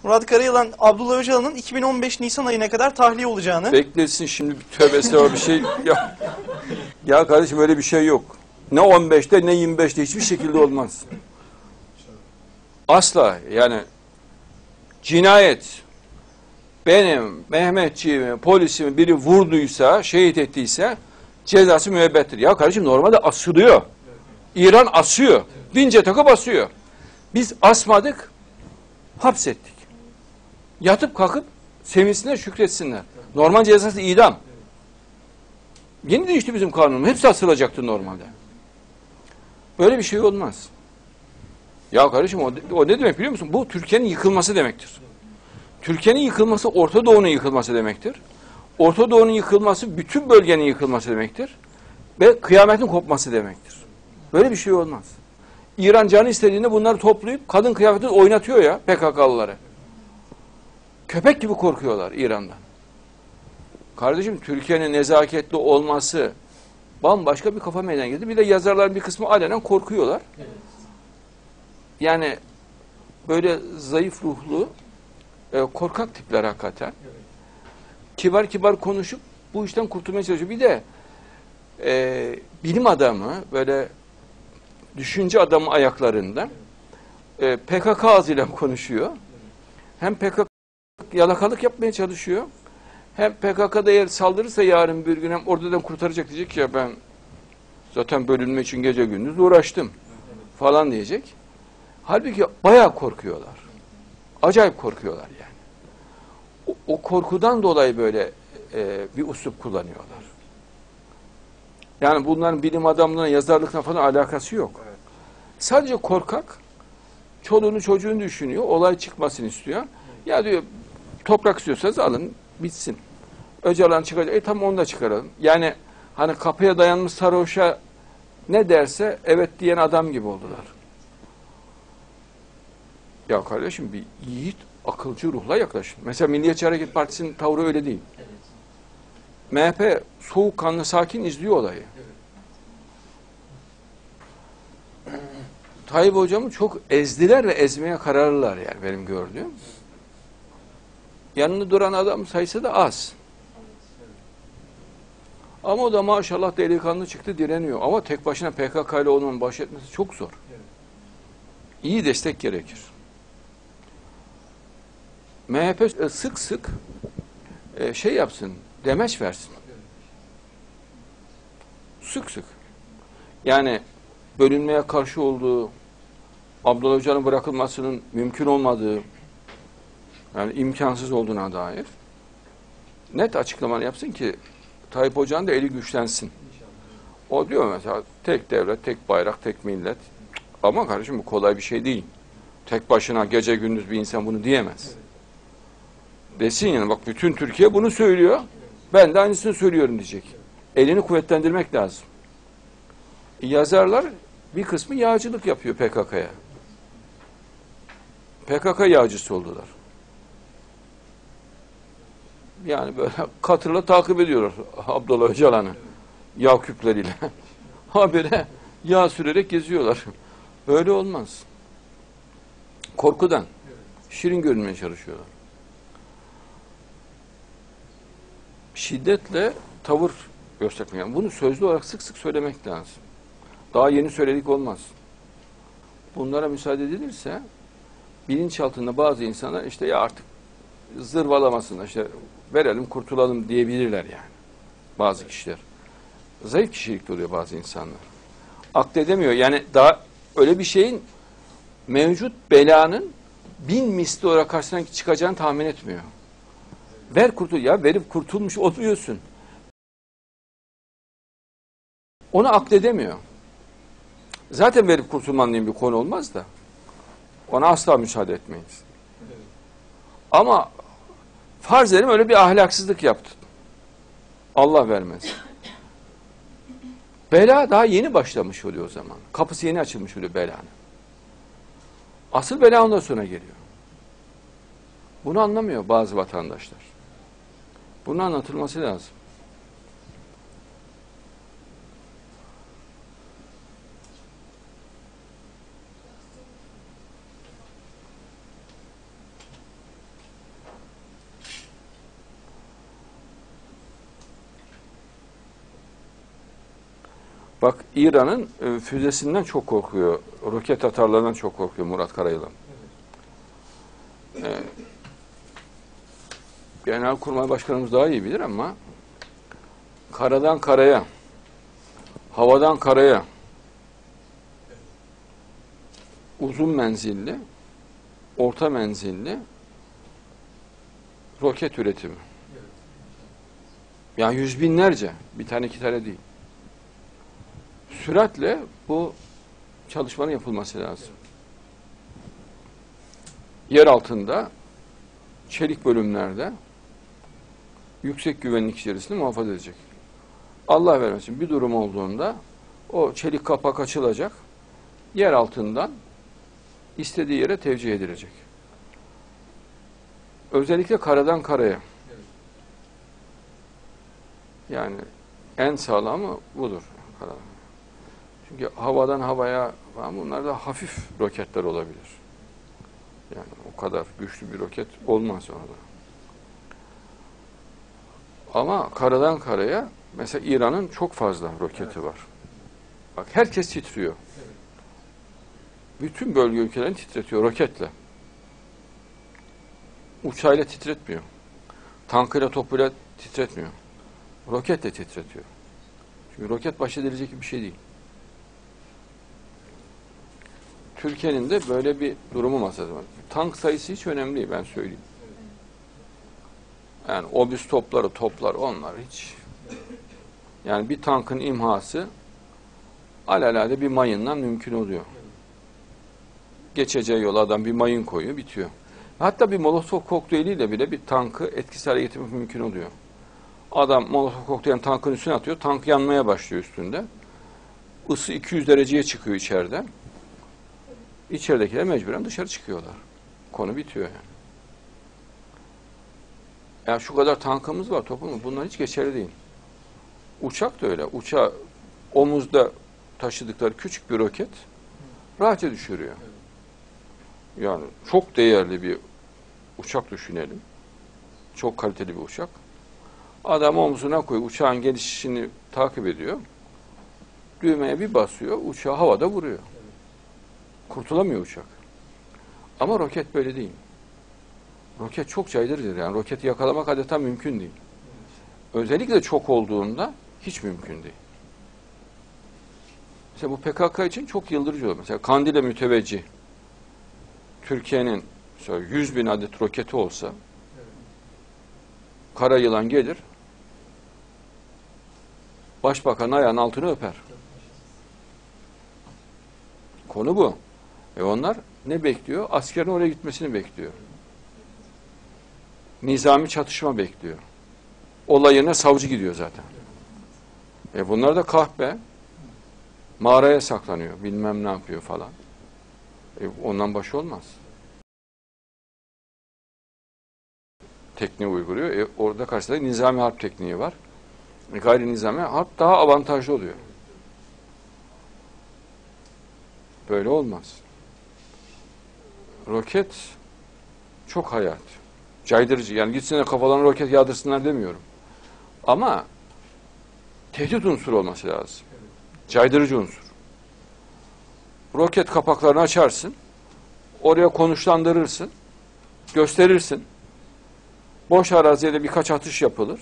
Murat Karayılan, Abdullah Öcalan'ın 2015 Nisan ayına kadar tahliye olacağını... Beklesin şimdi, tövbe estağfurullah bir şey... Ya kardeşim öyle bir şey yok. Ne 15'te ne 25'te hiçbir şekilde olmaz. Asla yani cinayet, benim Mehmetçiğimi, polisimi biri vurduysa, şehit ettiyse cezası müebbettir. Ya kardeşim normalde asılıyor. İran asıyor. Vinçe takıp asıyor. Biz asmadık, hapsettik. Yatıp kalkıp sevinsinler, şükretsinler. Normal cezası idam. Yeni değişti bizim kanunumuz. Hepsi asılacaktı normalde. Böyle bir şey olmaz. Ya kardeşim o ne demek biliyor musun? Bu Türkiye'nin yıkılması demektir. Türkiye'nin yıkılması Orta Doğu'nun yıkılması demektir. Orta Doğu'nun yıkılması bütün bölgenin yıkılması demektir. Ve kıyametin kopması demektir. Böyle bir şey olmaz. İran canı istediğinde bunları toplayıp kadın kıyafetini oynatıyor ya PKK'lıları. Köpek gibi korkuyorlar İran'dan. Kardeşim Türkiye'nin nezaketli olması bambaşka bir kafa meydana geldi. Bir de yazarların bir kısmı alenen korkuyorlar. Evet. Yani böyle zayıf ruhlu, korkak tipler hakikaten. Evet. Kibar kibar konuşup bu işten kurtulmaya çalışıyor. Bir de bilim adamı, böyle düşünce adamı ayaklarında PKK ağzıyla konuşuyor. Evet. Hem PKK yalakalık yapmaya çalışıyor. Hem PKK'da eğer saldırırsa yarın bir gün hem oradan kurtaracak, diyecek ya ben zaten bölünme için gece gündüz uğraştım falan diyecek. Halbuki bayağı korkuyorlar. Acayip korkuyorlar yani. O korkudan dolayı böyle bir üslup kullanıyorlar. Yani bunların bilim adamlığına, yazarlıkla falan alakası yok. Evet. Sadece korkak, çoluğunu çocuğunu düşünüyor, olay çıkmasını istiyor. Evet. Ya diyor, toprak istiyorsanız alın, bitsin. Öcalan çıkacak, tam onu da çıkaralım. Yani hani kapıya dayanmış sarhoşa ne derse evet diyen adam gibi oldular. Ya kardeşim bir yiğit, akılcı ruhla yaklaşın. Mesela Milliyetçi Hareket Partisi'nin tavrı öyle değil. Evet. MHP soğukkanlı, sakin izliyor olayı. Evet. Tayyip Hocam'ı çok ezdiler ve ezmeye kararlılar yani benim gördüğüm. Yanında duran adam sayısı da az. Ama o da maşallah delikanlı çıktı, direniyor. Ama tek başına PKK ile onun baş etmesi çok zor. İyi destek gerekir. MHP sık sık şey yapsın, demeç versin. Sık sık. Yani bölünmeye karşı olduğu, Abdullah Öcalan'ın bırakılmasının mümkün olmadığı, yani imkansız olduğuna dair net açıklamalar yapsın ki Tayyip Hoca'nın da eli güçlensin. O diyor mesela tek devlet, tek bayrak, tek millet. Ama kardeşim bu kolay bir şey değil. Tek başına gece gündüz bir insan bunu diyemez. Desin yani bak bütün Türkiye bunu söylüyor. Ben de aynısını söylüyorum diyecek. Elini kuvvetlendirmek lazım. Yazarlar bir kısmı yağcılık yapıyor PKK'ya. PKK yağcısı oldular. Yani böyle katırla takip ediyorlar Abdullah Öcalan'ı yağ küpleriyle. Habire yağ sürerek geziyorlar. Böyle olmaz. Korkudan. Şirin görünmeye çalışıyorlar. Şiddetle tavır göstermek. Yani bunu sözlü olarak sık sık söylemek lazım. Daha yeni söyledik olmaz. Bunlara müsaade edilirse bilinçaltında bazı insanlar işte ya artık zırvalamasınlar, işte verelim kurtulalım diyebilirler yani. Bazı kişiler. Zayıf kişilikte oluyor bazı insanlar. Akledemiyor. Yani daha öyle bir şeyin mevcut belanın 1000 misli olarak karşısına çıkacağını tahmin etmiyor. Ver kurtul. Ya verip kurtulmuş oluyorsun. Onu akledemiyor. Zaten verip kurtulman diye bir konu olmaz da. Ona asla müsaade etmeyiz. Ama farz edelim öyle bir ahlaksızlık yaptın. Allah vermez. Bela daha yeni başlamış oluyor o zaman. Kapısı yeni açılmış oluyor belanın. Asıl bela ondan sonra geliyor. Bunu anlamıyor bazı vatandaşlar. Bunun anlatılması lazım. Bak İran'ın füzesinden çok korkuyor. Roket atarlarından çok korkuyor Murat Karayılan. Genelkurmay Başkanımız daha iyi bilir ama karadan karaya, havadan karaya uzun menzilli, orta menzilli roket üretimi. Yani yüz binlerce, bir tane iki tane değil. Süratle bu çalışmanın yapılması lazım. Yer altında, çelik bölümlerde yüksek güvenlik içerisinde muhafaza edecek. Allah vermesin bir durum olduğunda o çelik kapak açılacak, yer altından istediği yere tevcih edilecek. Özellikle karadan karaya. Yani en sağlamı budur. Çünkü havadan havaya falan bunlar da hafif roketler olabilir. Yani o kadar güçlü bir roket olmaz orada. Ama karadan karaya mesela İran'ın çok fazla roketi var. Bak herkes titriyor. Bütün bölge ülkelerini titretiyor roketle. Uçağıyla titretmiyor. Tankıyla topuyla titretmiyor. Roketle titretiyor. Çünkü roket baş edilecek bir şey değil. Türkiye'nin de böyle bir durumu masası var. Tank sayısı hiç önemli değil ben söyleyeyim. Yani obüs toplar onlar hiç. Yani bir tankın imhası alelade bir mayından mümkün oluyor. Geçeceği yola adam bir mayın koyuyor, bitiyor. Hatta bir molotof kokteyliyle bile bir tankı etkisiz hale getirmek mümkün oluyor. Adam molotof kokteylini tankın üstüne atıyor, tank yanmaya başlıyor üstünde. Isı 200 dereceye çıkıyor içeride. İçeridekiler mecburen dışarı çıkıyorlar. Konu bitiyor yani. Yani şu kadar tankımız var toplumda. Bunlar hiç geçerli değil. Uçak da öyle. Uçağı omuzda taşıdıkları küçük bir roket rahatça düşürüyor. Yani çok değerli bir uçak düşünelim. Çok kaliteli bir uçak. Adam omzuna koyuyor. Uçağın gelişini takip ediyor. Düğmeye bir basıyor. Uçağı havada vuruyor. Kurtulamıyor uçak. Ama roket böyle değil. Roket çok caydırıcıdır. Yani roketi yakalamak adeta mümkün değil. Özellikle çok olduğunda hiç mümkün değil. Mesela bu PKK için çok yıldırıcı olur. Mesela Kandil'e müteveccih Türkiye'nin 100 bin adet roketi olsa kara yılan gelir başbakanın ayağının altını öper. Konu bu. Onlar ne bekliyor? Askerin oraya gitmesini bekliyor. Nizami çatışma bekliyor. Olay yerine savcı gidiyor zaten. Bunlar da kahpe. Mağaraya saklanıyor. Bilmem ne yapıyor falan. Ondan başı olmaz. Tekniği uyguluyor. Orada karşısında nizami harp tekniği var. Gayri nizami harp daha avantajlı oluyor. Böyle olmaz. Roket çok hayat. Caydırıcı. Yani gitsinler kafalarına roket yağdırsınlar demiyorum. Ama tehdit unsuru olması lazım. Caydırıcı unsur. Roket kapaklarını açarsın. Oraya konuşlandırırsın. Gösterirsin. Boş araziye de birkaç atış yapılır.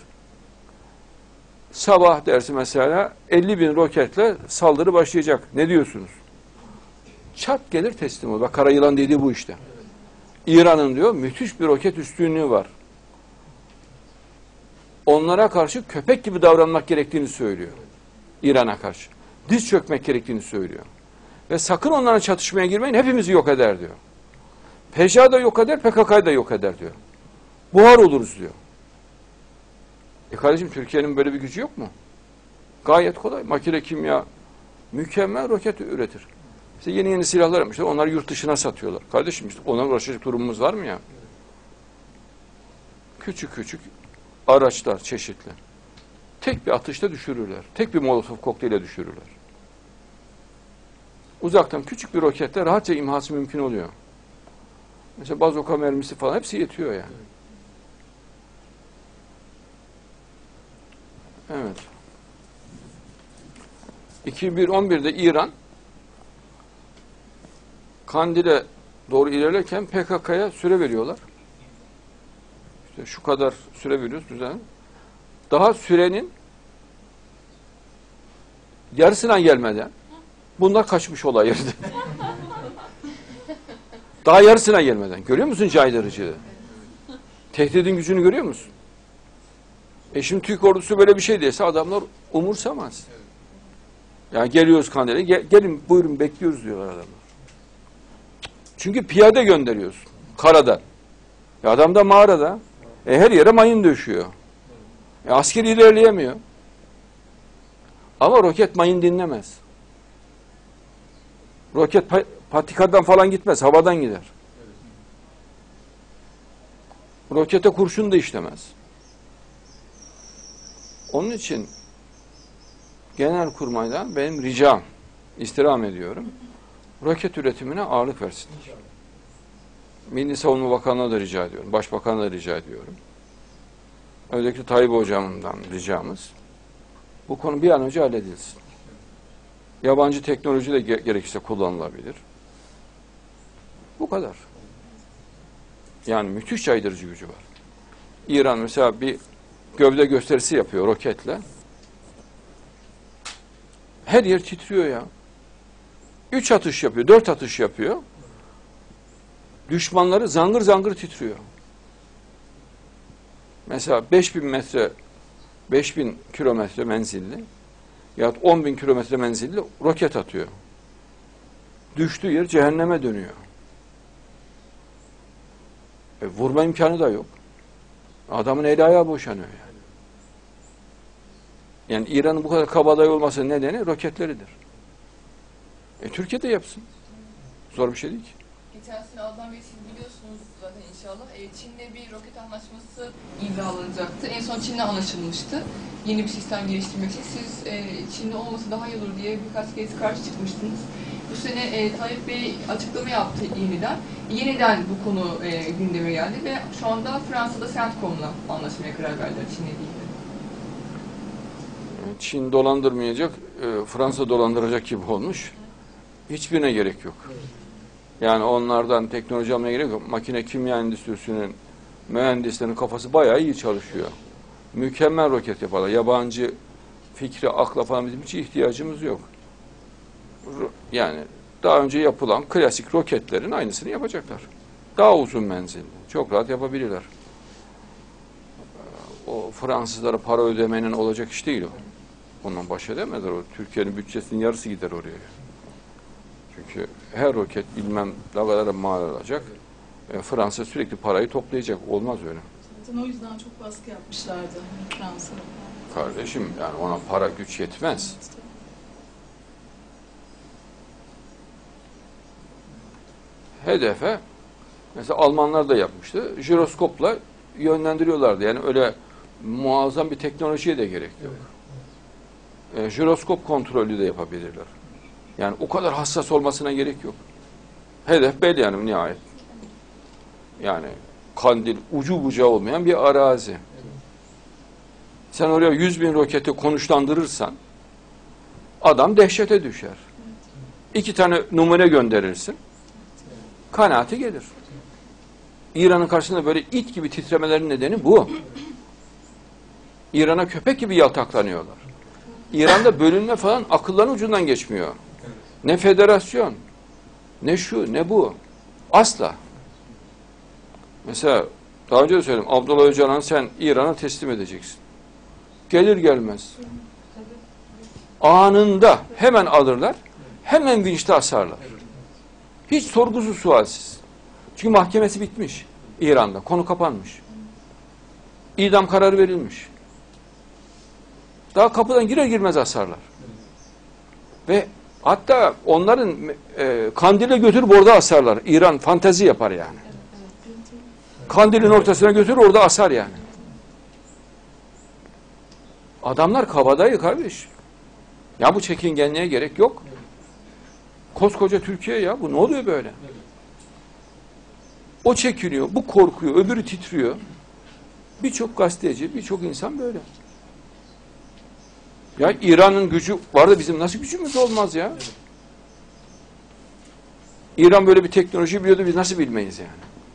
Sabah dersi mesela 50 bin roketle saldırı başlayacak. Ne diyorsunuz? Çat gelir teslim olur. Bak Karayılan dediği bu işte. İran'ın diyor müthiş bir roket üstünlüğü var. Onlara karşı köpek gibi davranmak gerektiğini söylüyor. İran'a karşı. Diz çökmek gerektiğini söylüyor. Ve sakın onlara çatışmaya girmeyin, hepimizi yok eder diyor. PJA da yok eder, PKK'yı da yok eder diyor. Buhar oluruz diyor. Kardeşim Türkiye'nin böyle bir gücü yok mu? Gayet kolay. Makine kimya mükemmel roket üretir. İşte yeni silahlar yapmışlar. Onları yurt dışına satıyorlar. Kardeşim işte ona uğraşacak durumumuz var mı ya? Küçük küçük araçlar çeşitli. Tek bir atışta düşürürler. Tek bir molotof kokteyle düşürürler. Uzaktan küçük bir roketle rahatça imhası mümkün oluyor. Mesela bazoka mermisi falan hepsi yetiyor yani. Evet. 2011'de İran Kandil'e doğru ilerlerken PKK'ya süre veriyorlar. İşte şu kadar süre veriyoruz düzen. Daha sürenin yarısına gelmeden bunlar kaçmış olay yerinde. Daha yarısına gelmeden. Görüyor musun caydırıcılığı? Tehdidin gücünü görüyor musun? Şimdi Türk ordusu böyle bir şey dese adamlar umursamaz. Yani geliyoruz Kandil'e, gelin buyurun bekliyoruz diyorlar adamlar. Çünkü piyade gönderiyorsun karadan. Adam da mağarada. Her yere mayın döşüyor. Asker ilerleyemiyor. Ama roket mayın dinlemez. Roket patikadan falan gitmez, havadan gider. Rokete kurşun da işlemez. Onun için Genelkurmay'dan benim ricam, istirham ediyorum, roket üretimine ağırlık versinler. Milli Savunma Bakanlığı'na da rica ediyorum, Başbakan'a da rica ediyorum. Özellikle Tayyip Hocam'dan ricamız, bu konu bir an önce halledilsin. Yabancı teknoloji de gerekirse kullanılabilir. Bu kadar. Yani müthiş caydırıcı gücü var. İran mesela bir gövde gösterisi yapıyor roketle. Her yer titriyor ya. 3 atış yapıyor, 4 atış yapıyor. Düşmanları zangır zangır titriyor. Mesela 5000 metre, 5000 kilometre menzilli yahut 10.000 kilometre menzilli roket atıyor. Düştüğü yer cehenneme dönüyor. Vurma imkanı da yok. Adamın eli ayağı boşanıyor yani. Yani İran'ın bu kadar kabadayı olmasının nedeni roketleridir. Türkiye de yapsın. Zor bir şey değil ki. Geçen sene Adnan Bey siz biliyorsunuz zaten inşallah. Çin'le bir roket anlaşması imzalanacaktı. En son Çin'le anlaşılmıştı. Yeni bir sistem geliştirmek için. Siz Çin'le olması daha iyi olur diye birkaç kez karşı çıkmıştınız. Bu sene Tayyip Bey açıklama yaptı yeniden. Yeniden bu konu gündeme geldi ve şu anda Fransa'da CENTCOM'la anlaşmaya karar verdiler Çin'le ilgili. Çin dolandırmayacak, Fransa dolandıracak gibi olmuş. Hiçbirine gerek yok. Yani onlardan teknoloji almaya gerek yok. Makine kimya endüstrisinin mühendislerinin kafası bayağı iyi çalışıyor. Mükemmel roket yaparlar. Yabancı fikri, akla falan bizim hiç ihtiyacımız yok. Yani daha önce yapılan klasik roketlerin aynısını yapacaklar. Daha uzun menzilli. Çok rahat yapabilirler. O Fransızlara para ödemenin olacak iş değil o. Ondan baş edemezler. O Türkiye'nin bütçesinin yarısı gider oraya. Çünkü her roket bilmem ne kadar mal alacak. Fransa sürekli parayı toplayacak. Olmaz öyle. Zaten o yüzden çok baskı yapmışlardı Fransa. Kardeşim yani ona para güç yetmez. Hedefe mesela Almanlar da yapmıştı. Jiroskopla yönlendiriyorlardı. Yani öyle muazzam bir teknolojiye de gerek yok. Jiroskop kontrolü de yapabilirler. Yani o kadar hassas olmasına gerek yok. Hedef belli yani nihayet. Yani Kandil ucu bucağı olmayan bir arazi. Sen oraya 100.000 roketi konuşlandırırsan adam dehşete düşer. 2 tane numune gönderirsin. Kanaati gelir. İran'ın karşısında böyle it gibi titremelerinin nedeni bu. İran'a köpek gibi yaltaklanıyorlar. İran'da bölünme falan akılların ucundan geçmiyor. Ne federasyon, ne şu, ne bu. Asla. Mesela daha önce de söyledim. Abdullah Öcalan'ı sen İran'a teslim edeceksin. Gelir gelmez. Anında hemen alırlar. Hemen vinçte asarlar. Hiç sorgusuz sualsiz. Çünkü mahkemesi bitmiş İran'da. Konu kapanmış. İdam kararı verilmiş. Daha kapıdan girer girmez asarlar. Ve hatta onların Kandil'e götürüp orada asarlar. İran fantezi yapar yani. Kandil'in ortasına götürür orada asar yani. Adamlar kabadayı kardeş. Ya bu çekingenliğe gerek yok. Koskoca Türkiye ya bu ne oluyor böyle? O çekiniyor, bu korkuyor, öbürü titriyor. Birçok gazeteci, birçok insan böyle. Ya İran'ın gücü var da bizim nasıl gücümüz olmaz ya? İran böyle bir teknoloji biliyordu, biz nasıl bilmeyiz yani?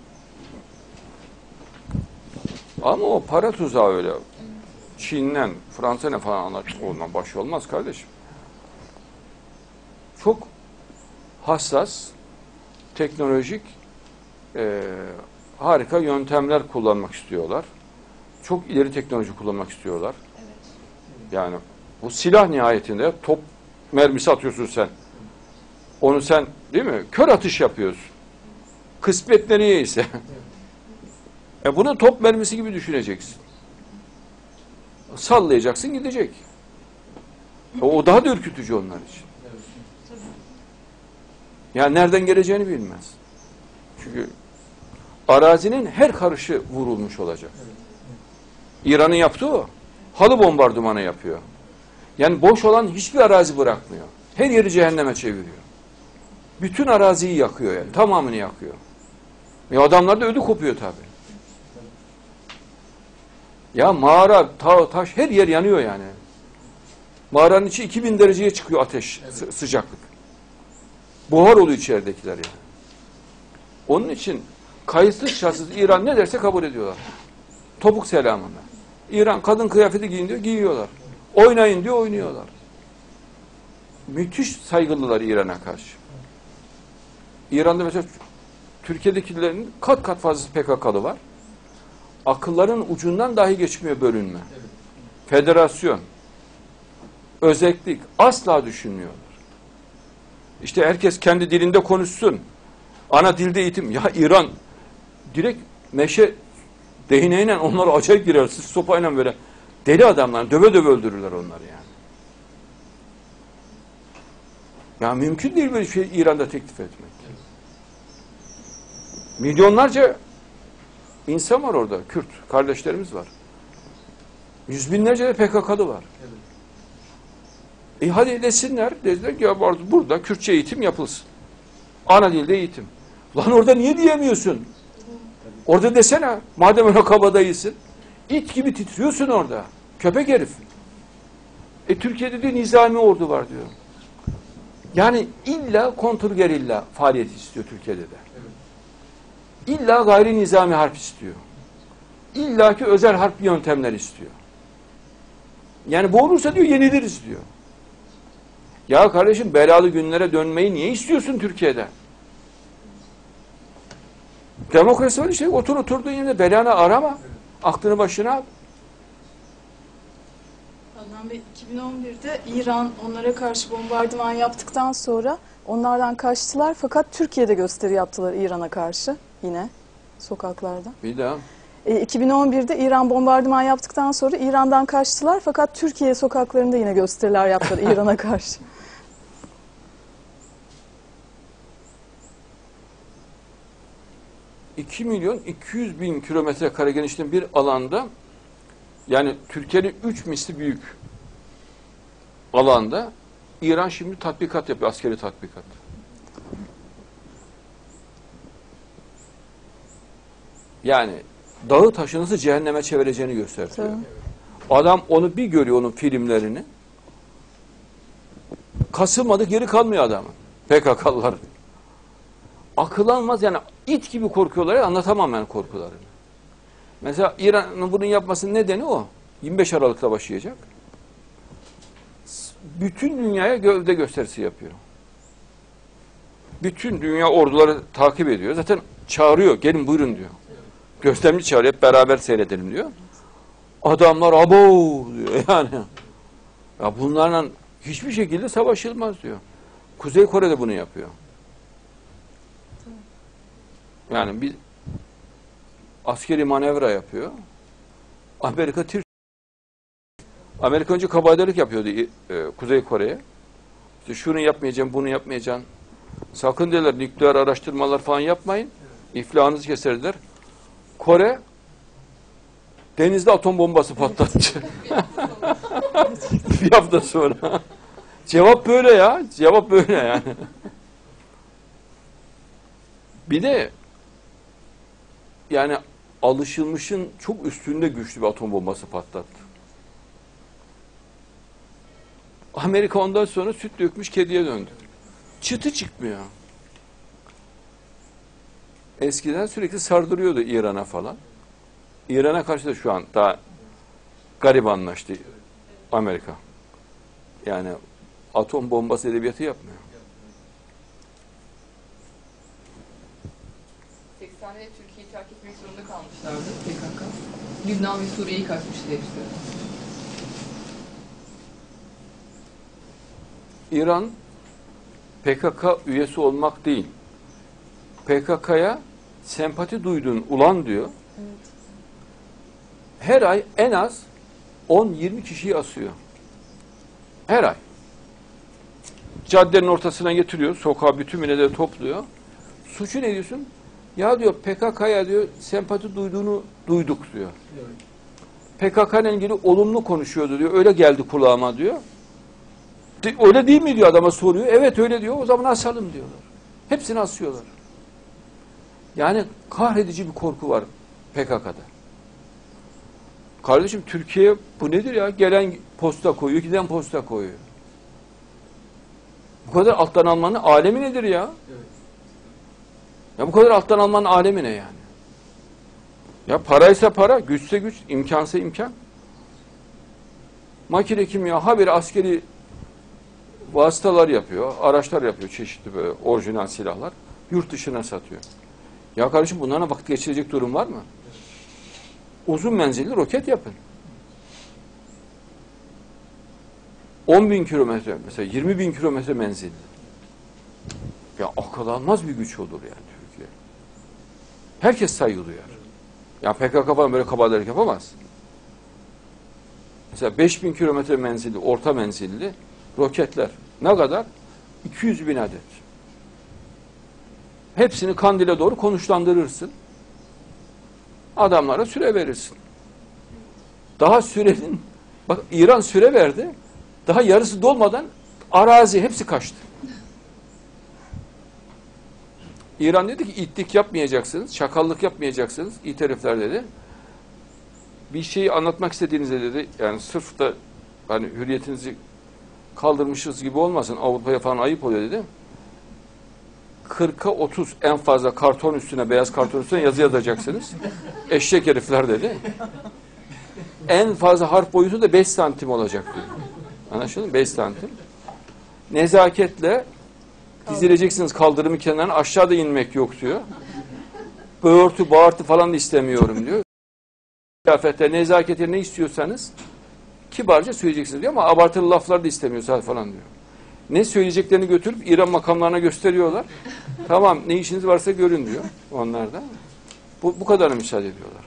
Ama o para tuzağı öyle. Çin'den, Fransa'yla falan anlaştık. Ondan baş olmaz kardeşim. Çok hassas, teknolojik, harika yöntemler kullanmak istiyorlar. Çok ileri teknoloji kullanmak istiyorlar. Yani bu silah nihayetinde top mermisi atıyorsun sen. Onu sen değil mi? Kör atış yapıyorsun. Kısmet nereye ise. Bunu top mermisi gibi düşüneceksin. Sallayacaksın gidecek. O daha da ürkütücü onlar için. Yani nereden geleceğini bilmez. Çünkü arazinin her karışı vurulmuş olacak. İran'ın yaptığı o. Halı bombardımanı yapıyor. Yani boş olan hiçbir arazi bırakmıyor. Her yeri cehenneme çeviriyor. Bütün araziyi yakıyor yani. Tamamını yakıyor. Adamlar da ödü kopuyor tabii. Ya mağara, taş her yer yanıyor yani. Mağaranın içi 2000 dereceye çıkıyor ateş, sıcaklık. Buhar oluyor içeridekiler yani. Onun için kayıtsız şartsız İran ne derse kabul ediyorlar. Topuk selamında. İran kadın kıyafeti giyin diyor, giyiyorlar. Oynayın diyor, oynuyorlar. Müthiş saygılılar İran'a karşı. İran'da mesela Türkiye'dekilerin kat kat fazlası PKK'lı var. Akılların ucundan dahi geçmiyor bölünme. Federasyon, özellik asla düşünmüyorlar. İşte herkes kendi dilinde konuşsun. Ana dilde eğitim. Ya İran direkt meşe değneğiyle onları acayip girer. Sırt sopayla böyle deli adamlar döve döve öldürürler onları yani. Ya mümkün değil böyle şey İran'da teklif etmek. Milyonlarca İnsan var orada, Kürt kardeşlerimiz var. Yüz binlerce de PKK'lı var. Hadi desinler, dediler ki ya burada Kürtçe eğitim yapılsın. Ana dilde eğitim. Lan orada niye diyemiyorsun? Orada desene, madem öyle kabadayısın. İt gibi titriyorsun orada. Köpek herif. Türkiye'de de nizami ordu var diyor. Yani illa kontrgerilla faaliyeti istiyor Türkiye'de de. İlla gayri nizami harp istiyor. İlla ki özel harp yöntemler istiyor. Yani bu olursa diyor yeniliriz diyor. Ya kardeşim belalı günlere dönmeyi niye istiyorsun Türkiye'de? Demokrasi var işte. Oturduğun yerinde belanı arama. Aklını başına al. Adnan Bey, 2011'de İran onlara karşı bombardıman yaptıktan sonra onlardan kaçtılar. Fakat Türkiye'de gösteri yaptılar İran'a karşı. Yine sokaklarda. Bir daha. 2011'de İran bombardıman yaptıktan sonra İran'dan kaçtılar. Fakat Türkiye sokaklarında yine gösteriler yaptılar İran'a karşı. ...2.200.000 kilometre kare genişliğinde bir alanda... ...yani Türkiye'nin 3 misli büyük... ...alanda... İran şimdi tatbikat yapıyor, askeri tatbikat. Yani dağı taşı nasıl cehenneme çevireceğini gösteriyor. Adam onu bir görüyor, onun filmlerini. Kasılmadık yeri kalmıyor adamın. PKK'lılar. Akıl almaz yani it gibi korkuyorlar ya, anlatamam yani korkularını. Mesela İran'ın bunun yapmasının nedeni o. 25 Aralık'ta başlayacak. Bütün dünyaya gövde gösterisi yapıyor. Bütün dünya orduları takip ediyor. Zaten çağırıyor, gelin buyurun diyor. Gözlemci çağırıyor, hep beraber seyredelim diyor. Adamlar abo diyor yani. Ya bunlarla hiçbir şekilde savaşılmaz diyor. Kuzey Kore de bunu yapıyor. Yani bir askeri manevra yapıyor. Amerika önce kabadelik yapıyordu Kuzey Kore'ye. İşte şunu yapmayacağım, bunu yapmayacağım. Sakın derler nükleer araştırmalar falan yapmayın. İflahınızı keserler. Kore denizde atom bombası patlattı. Bir hafta sonra. Cevap böyle ya. Cevap böyle yani. Bir de yani alışılmışın çok üstünde güçlü bir atom bombası patlattı. Amerika ondan sonra süt dökmüş kediye döndü. Çıtı çıkmıyor. Eskiden sürekli sardırıyordu İran'a falan. İran'a karşı da şu an daha garibanlaştı Amerika. Yani atom bombası edebiyatı yapmıyor. 80'de Türkiye'yi terk etmek zorunda kalmışlardı PKK. Lübnan ve Suriye'yi kaçmıştı hepsi. İran PKK üyesi olmak değil, PKK'ya sempati duydun ulan diyor. Evet. Her ay en az 10-20 kişiyi asıyor. Her ay. Caddenin ortasına getiriyor, sokağa bütünüyle de topluyor. Suçu ne diyorsun? Ya diyor PKK'ya diyor sempati duyduğunu duyduk diyor. PKK ile ilgili olumlu konuşuyordu diyor. Öyle geldi kulağıma diyor. Öyle değil mi diyor, adama soruyor. Evet öyle diyor. O zaman asalım diyorlar. Hepsini asıyorlar. Yani kahredici bir korku var PKK'da. Kardeşim Türkiye bu nedir ya? Gelen posta koyuyor, giden posta koyuyor. Bu kadar alttan almanın alemi nedir ya? Ya bu kadar alttan almanın alemi ne yani? Ya paraysa para, güçse güç, imkansa imkan. Makine kimya habire askeri vasıtalar yapıyor, araçlar yapıyor, çeşitli böyle orijinal silahlar. Yurt dışına satıyor. Ya kardeşim bunlarla vakit geçirecek durum var mı? Uzun menzilli roket yapın. 10.000 kilometre, mesela 20.000 kilometre menzilli. Ya akıl almaz bir güç olur yani Türkiye. Herkes saygı duyar. Ya PKK falan böyle kabadayılık yapamaz. Mesela 5.000 kilometre menzilli, orta menzilli roketler. Ne kadar? 200.000 adet. Hepsini Kandil'e doğru konuşlandırırsın. Adamlara süre verirsin. Daha sürenin, bak İran süre verdi. Daha yarısı dolmadan arazi hepsi kaçtı. İran dedi ki itlik yapmayacaksınız, çakallık yapmayacaksınız. İt herifler dedi. Bir şeyi anlatmak istediğinizde dedi, yani sırf da hani hürriyetinizi kaldırmışız gibi olmasın, Avrupa'ya falan ayıp oluyor dedi. 40'a 30 en fazla karton üstüne, beyaz karton üstüne yazı yazacaksınız. Eşek herifler dedi. En fazla harf boyutu da 5 santim olacak diyor. Anlaşıldı mı? 5 santim. Nezaketle dizileceksiniz kaldırımı kenarına, aşağıda inmek yok diyor. Böğürtü, bağırtı falan da istemiyorum diyor. Kıyafette, nezakete ne istiyorsanız kibarca söyleyeceksiniz diyor ama abartılı laflar da istemiyorsa falan diyor. Ne söyleyeceklerini götürüp İran makamlarına gösteriyorlar. Tamam ne işiniz varsa görün diyor onlar da. Bu kadarına müsaade ediyorlar.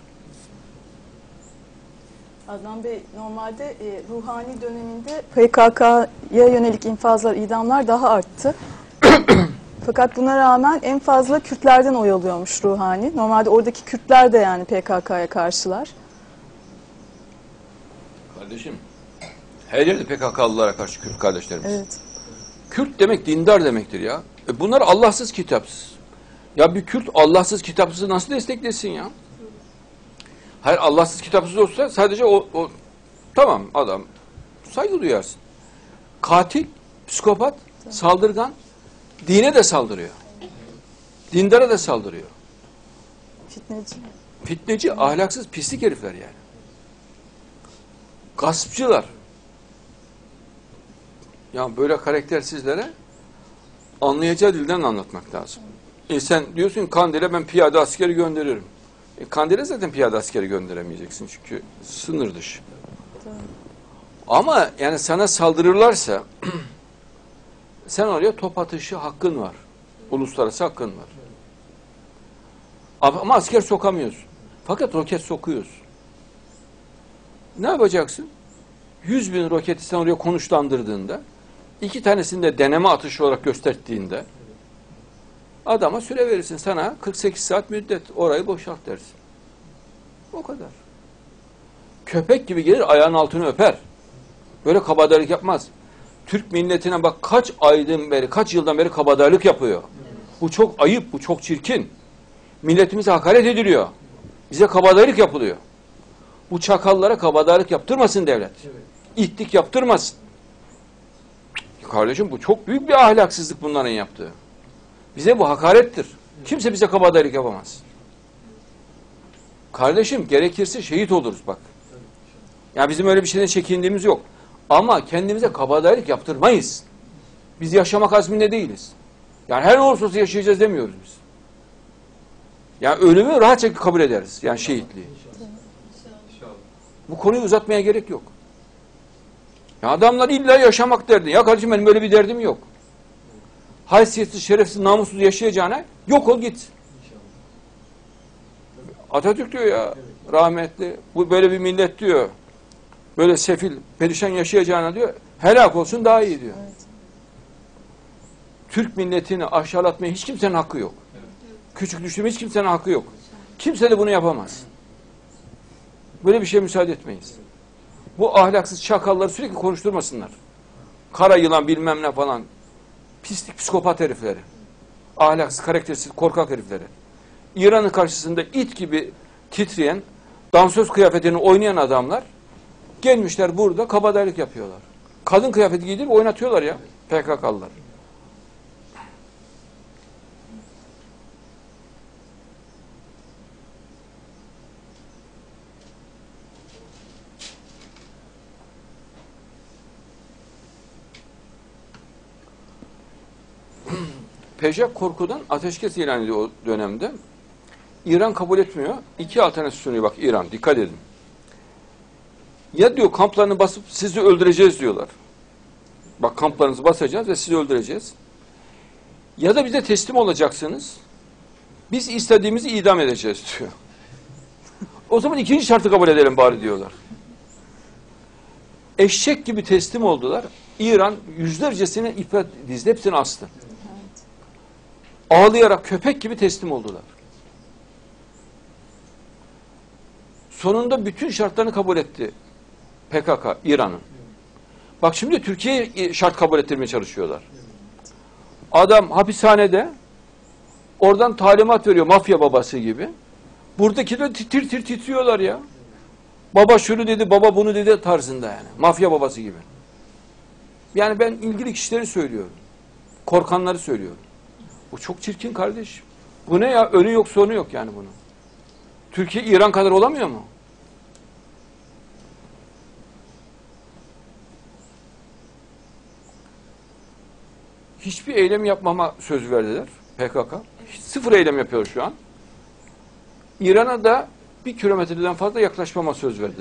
Adnan Bey, normalde Ruhani döneminde PKK'ya yönelik infazlar, idamlar daha arttı. Fakat buna rağmen en fazla Kürtlerden oy alıyormuş Ruhani. Normalde oradaki Kürtler de yani PKK'ya karşılar. Kardeşim, her yerde PKK'lılara karşı Kürt kardeşlerimiz. Evet. Kürt demek dindar demektir ya. Bunlar Allahsız kitapsız. Ya bir Kürt Allahsız kitapsız nasıl desteklesin ya? Hayır Allahsız kitapsız olsa sadece o tamam adam saygı duyarsın. Katil, psikopat, saldırgan, dine de saldırıyor. Dindara da saldırıyor. Fitneci. Fitneci, ahlaksız, pislik herifler yani. Gaspçılar. Ya böyle karaktersizlere anlayacağı dilden anlatmak lazım. Sen diyorsun Kandil'e ben piyade askeri gönderirim. Kandil'e zaten piyade askeri gönderemeyeceksin çünkü sınır dışı. Tamam. Ama yani sana saldırırlarsa sen oraya top atışı hakkın var. Uluslararası hakkın var. Ama asker sokamıyorsun. Fakat roket sokuyorsun. Ne yapacaksın? 100.000 roketi sen oraya konuşlandırdığında, 2 tanesini de deneme atışı olarak gösterdiğinde adama süre verirsin. Sana 48 saat müddet orayı boşalt dersin. O kadar. Köpek gibi gelir ayağın altını öper. Böyle kabadayılık yapmaz. Türk milletine bak kaç aydan beri, kaç yıldan beri kabadayılık yapıyor. Bu çok ayıp, bu çok çirkin. Milletimize hakaret ediliyor. Bize kabadayılık yapılıyor. Bu çakallara kabadayılık yaptırmasın devlet. İtlik yaptırmasın. Kardeşim bu çok büyük bir ahlaksızlık bunların yaptığı. Bize bu hakarettir. Kimse bize kabadayılık yapamaz. Kardeşim gerekirse şehit oluruz bak. Yani bizim öyle bir şeyden çekindiğimiz yok. Ama kendimize kabadayılık yaptırmayız. Biz yaşamak azminde değiliz. Yani her olursa olsun yaşayacağız demiyoruz biz. Yani ölümü rahatça kabul ederiz. Yani şehitliği. Bu konuyu uzatmaya gerek yok. Ya adamlar illa yaşamak derdi. Ya kardeşim benim böyle bir derdim yok. Haysiyetsiz, şerefsiz, namussuz yaşayacağına yok ol git. Atatürk diyor ya rahmetli. Bu böyle bir millet diyor. Böyle sefil, perişan yaşayacağına diyor. Helak olsun daha iyi diyor. Evet. Türk milletini aşağılatmaya hiç kimsenin hakkı yok. Küçük düşürmeye hiç kimsenin hakkı yok. Kimse de bunu yapamaz. Böyle bir şeye müsaade etmeyiz. Bu ahlaksız çakalları sürekli konuşturmasınlar. Kara yılan bilmem ne falan. Pislik, psikopat herifleri. Ahlaksız, karaktersiz, korkak herifleri. İran'ın karşısında it gibi titreyen, dansöz kıyafetini oynayan adamlar gelmişler burada kabadayılık yapıyorlar. Kadın kıyafeti giydirip oynatıyorlar ya PKK'lılar. Pejak korkudan ateşkes ilan ediyor o dönemde. İran kabul etmiyor. İki alternatif sunuyor bak İran. Dikkat edin. Ya diyor kamplarını basıp sizi öldüreceğiz diyorlar. Bak kamplarınızı basacağız ve sizi öldüreceğiz. Ya da bize teslim olacaksınız. Biz istediğimizi idam edeceğiz diyor. O zaman ikinci şartı kabul edelim bari diyorlar. Eşek gibi teslim oldular. İran yüzlercesine ipe dizdi. Hepsini astı. Ağlayarak köpek gibi teslim oldular. Sonunda bütün şartlarını kabul etti PKK, İran'ın. Bak şimdi Türkiye'ye şart kabul ettirmeye çalışıyorlar. Adam hapishanede oradan talimat veriyor mafya babası gibi. Buradakiler tir tir titriyorlar ya. Baba şunu dedi, baba bunu dedi tarzında yani. Mafya babası gibi. Yani ben ilgili kişileri söylüyorum. Korkanları söylüyorum. Bu çok çirkin kardeş. Bu ne ya? Önü yok sonu yok yani bunun. Türkiye İran kadar olamıyor mu? Hiçbir eylem yapmama söz verdiler PKK. Sıfır eylem yapıyor şu an. İran'a da 1 kilometreden fazla yaklaşmama söz verdiler.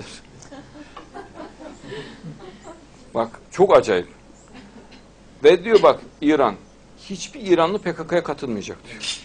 Bak çok acayip. Ve diyor bak İran, hiçbir İranlı PKK'ya katılmayacak diyor.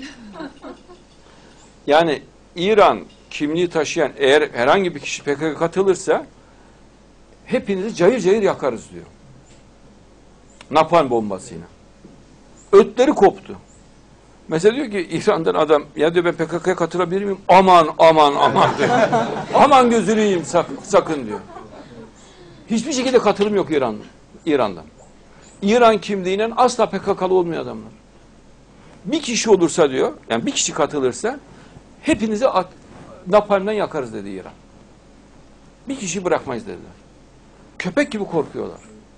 Yani İran kimliği taşıyan eğer herhangi bir kişi PKK'ya katılırsa hepinizi cayır cayır yakarız diyor. Napalm bombasıyla. Ötleri koptu. Mesela diyor ki İran'dan adam ya diyor ben PKK'ya katılabilir miyim? Aman aman aman diyor. Aman gözünü yiyeyim sakın diyor. Hiçbir şekilde katılım yok İran'dan. İran kimliğiyle asla PKK'lı olmuyor adamlar. Bir kişi olursa diyor, yani bir kişi katılırsa hepinizi napalmden yakarız dedi İran. Bir kişi bırakmayız dediler. Köpek gibi korkuyorlar.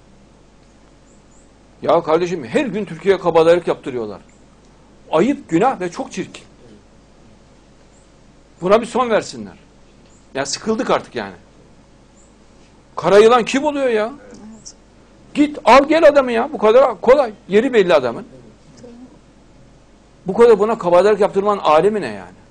Ya kardeşim her gün Türkiye'ye kabadayılık yaptırıyorlar. Ayıp, günah ve çok çirkin. Buna bir son versinler. Ya sıkıldık artık yani. Kara yılan kim oluyor ya? Evet. Git al gel adamı ya. Bu kadar kolay. Yeri belli adamın. Bu kadar buna kabadayılık yaptırmanın alemi ne yani?